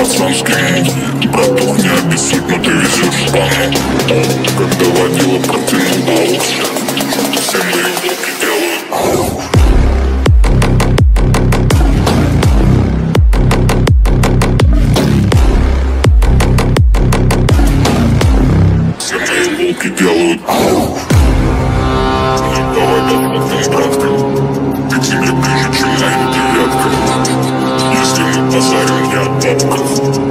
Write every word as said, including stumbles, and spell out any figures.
пацанский. Братух, не обессудь, но ты везешь штаны. Когда водила протянул на уши, все мои блоки делают. Все мои волки делают. Давай посмотрим, братка. Ты к себе ближе, чем моя девятка. Если мы позарим, не от бабка.